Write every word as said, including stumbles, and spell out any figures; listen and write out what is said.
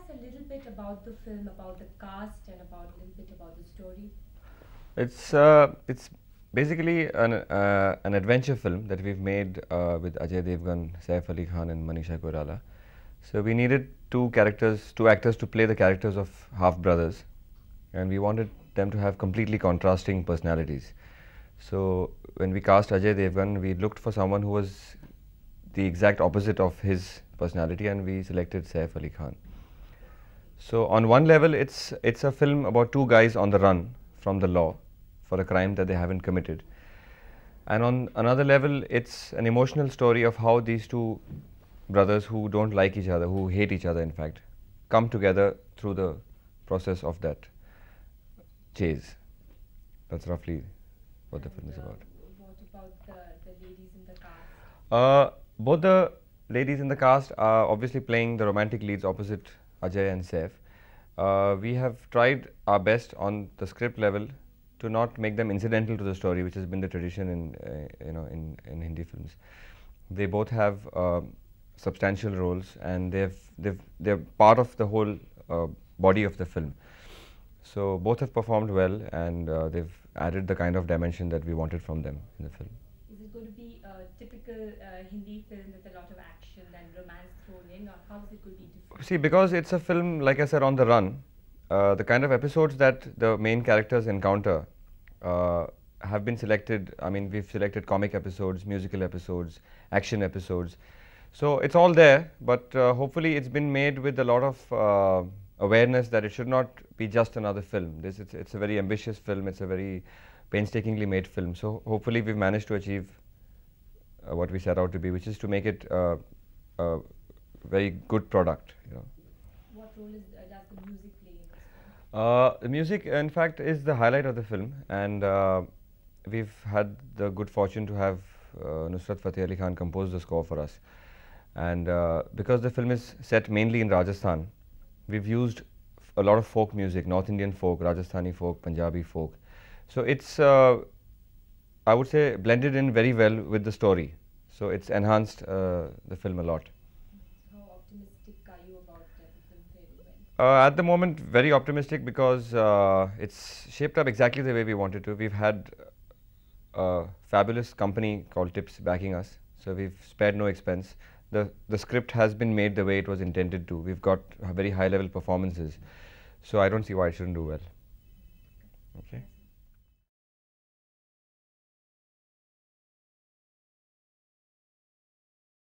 us a little bit about the film, about the cast, and about a little bit about the story? It's uh, it's basically an uh, an adventure film that we've made uh, with Ajay Devgan, Saif Ali Khan, and Manisha Koirala. So we needed two characters, two actors to play the characters of half brothers, and we wanted them to have completely contrasting personalities. So when we cast Ajay Devgan, we looked for someone who was the exact opposite of his personality, and we selected Saif Ali Khan. So on one level, it's it's a film about two guys on the run from the law for a crime that they haven't committed. And on another level, it's an emotional story of how these two brothers who don't like each other, who hate each other in fact, come together through the process of that chase. That's roughly what the film is about. What about the, the ladies in the cast? Uh, both the ladies in the cast are obviously playing the romantic leads opposite Ajay and Saif. Uh, we have tried our best on the script level to not make them incidental to the story, which has been the tradition in uh, you know in, in Hindi films. They both have uh, substantial roles, and they've they've they're part of the whole uh, body of the film. So both have performed well, and uh, they've added the kind of dimension that we wanted from them in the film. Is it going to be a typical uh, Hindi film with a lot of action and romance thrown in, or how is it going to be different? See, because it's a film, like I said, on the run, uh, the kind of episodes that the main characters encounter uh, have been selected. I mean, we've selected comic episodes, musical episodes, action episodes. So it's all there, but uh, hopefully it's been made with a lot of uh, awareness that it should not be just another film. This it's, it's a very ambitious film. It's a very painstakingly made film. So hopefully we've managed to achieve uh, what we set out to be, which is to make it uh, a very good product. You know. What role is, uh, does the music play in this film? Uh, the music, in fact, is the highlight of the film, and uh, we've had the good fortune to have uh, Nusrat Fateh Ali Khan compose the score for us. And uh, because the film is set mainly in Rajasthan, we've used a lot of folk music, North Indian folk, Rajasthani folk, Punjabi folk. So it's, uh, I would say, blended in very well with the story. So it's enhanced uh, the film a lot. How optimistic are you about uh, the film faring well? Uh, at the moment, very optimistic, because uh, it's shaped up exactly the way we wanted to. We've had a fabulous company called Tips backing us, so we've spared no expense. The, the script has been made the way it was intended to. We've got very high level performances, so I don't see why it shouldn't do well. Okay.